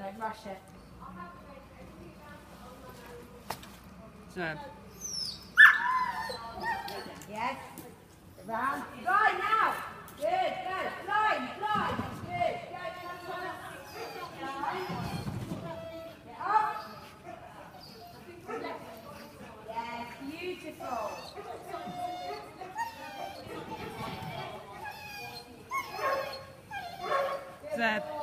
Don't rush it. Seb. Yes. Round. Line now. Good. Go. Line. Good. Go. Line. Get up. Yes. Beautiful. Seb.